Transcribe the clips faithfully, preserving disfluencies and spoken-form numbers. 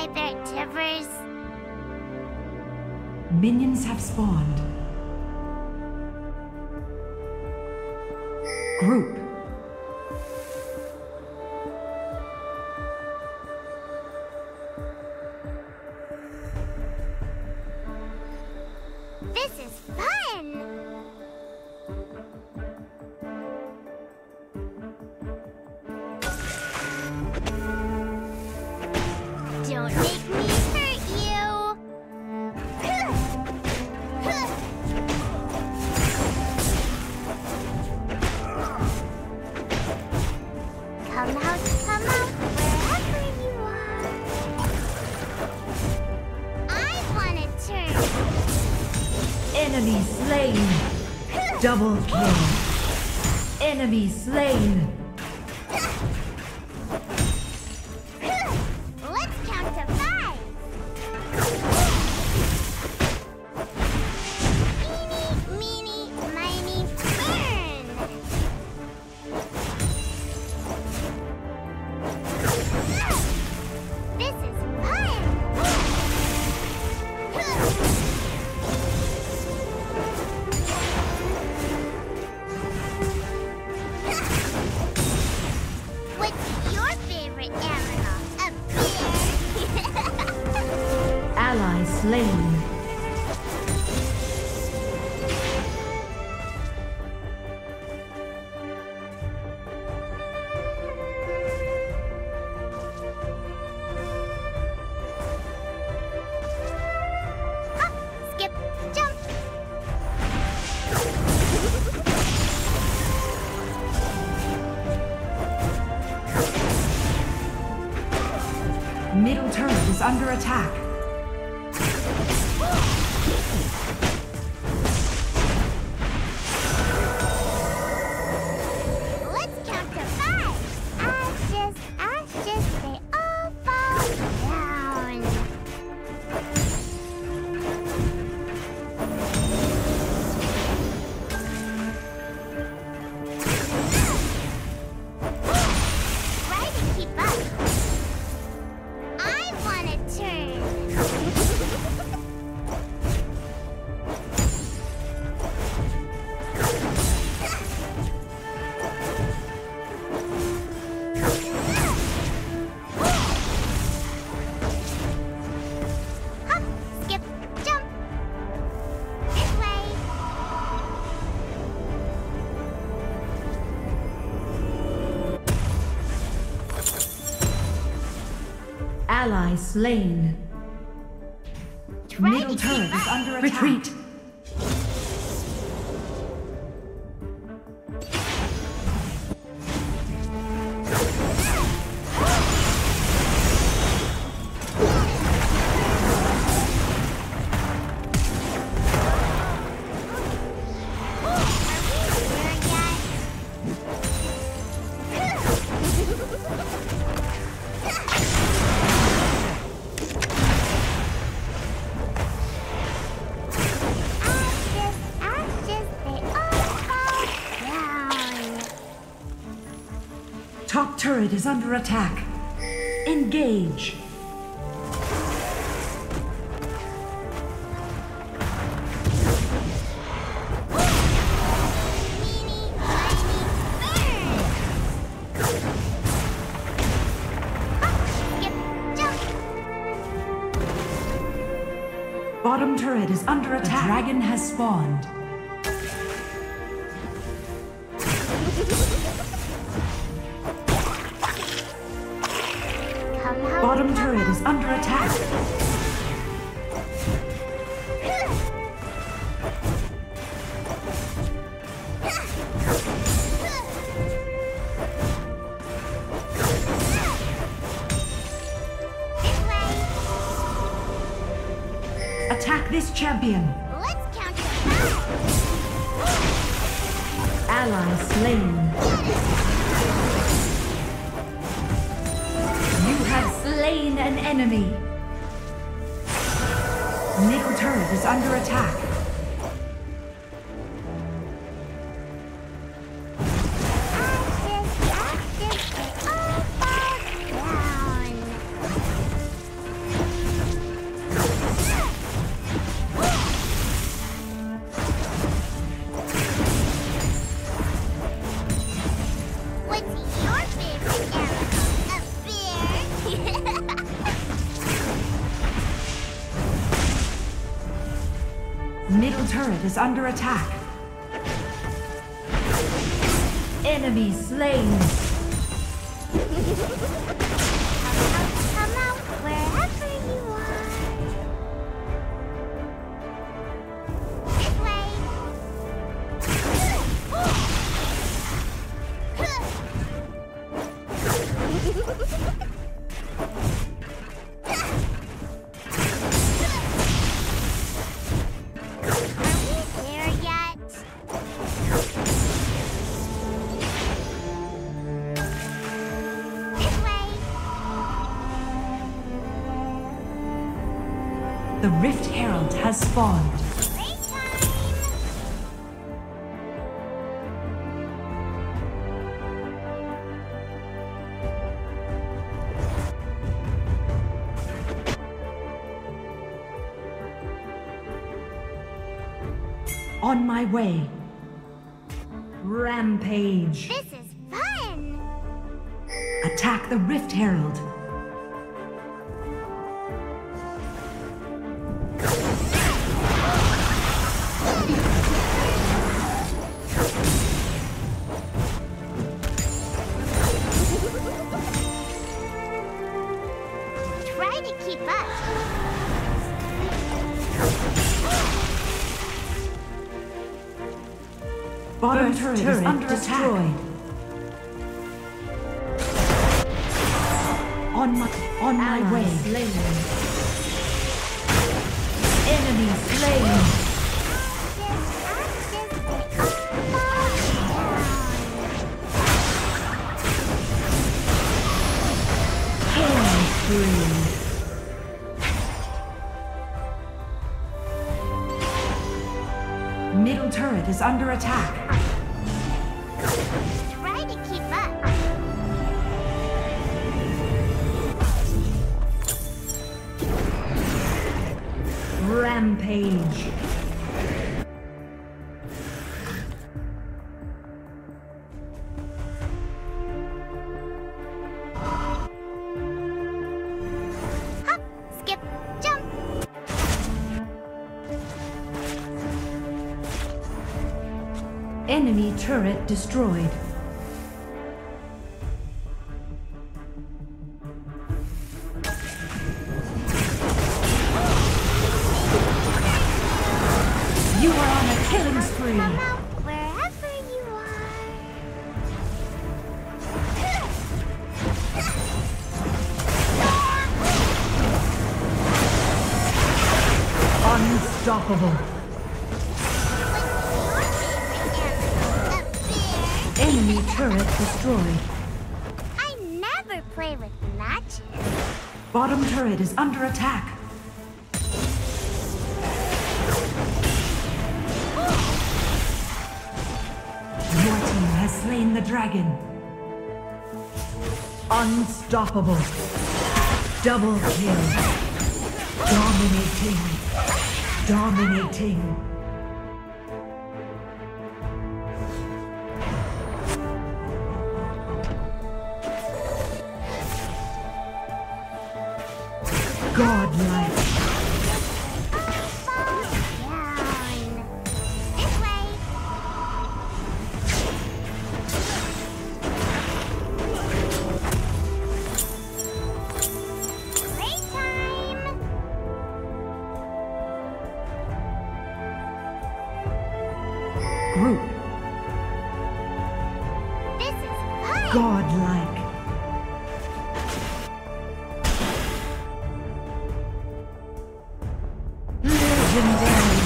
Hi there, Tibbers. Minions have spawned. Group. This is fun! Don't make me hurt you! Come out, come out, wherever you are. I want to turn. Enemy slain. Double kill. Enemy slain. Let's count to five. Eeny, meeny, miny, burn. This is fun. What's your favorite animal? A bear? Ally slain. Hop, skip, jump. Middle turret is under attack. Let's count to five. Ashes, ashes, they all fall down. Try to keep up. I want to turn. Hop, skip, jump. This way. Ally slain. Try Middle to turret keep is up. under attack. Retreat. Ashes, ashes, they all fall down. Top turret is under attack. Engage. Meeny, miny, burn. Hop, skip, jump. Bottom turret is under attack. The dragon has spawned. Come out, Bottom come turret out. is under attack. This way. Attack this champion. Let's count to five. Ally slain. You have slain an enemy. Middle turret is under attack. Ashes, ashes, they all fall down. turret is under attack. Enemy slain. Come out wherever you are. This way. Are we there yet? This way. The Rift Herald has spawned. Playtime. On my way. Rampage. This is fun. Attack the Rift Herald. Try to keep up. Bottom turret, is under destroyed. On my on my Ally way. slain. Enemy slain. Killing spree. Middle turret is under attack. Try to keep up. Rampage. Hop, skip, jump. Enemy turret destroyed. You are on a killing spree. Come out wherever you are. Unstoppable. Enemy turret destroyed. I never play with matches. Bottom turret is under attack. Your team has slain the dragon. Unstoppable. Double kill. Dominating. Dominating. Godlike. Fall down. This way. Playtime. Group. This is fun. Godlike. Legendary.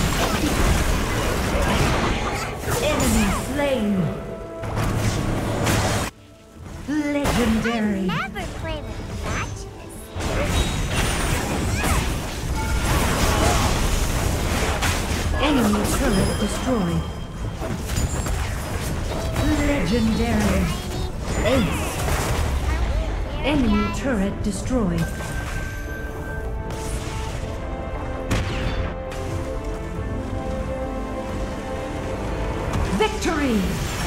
Enemy slain. Legendary. Never play with matches. Enemy turret destroyed. Legendary. Ace. Enemy turret destroyed. Victory!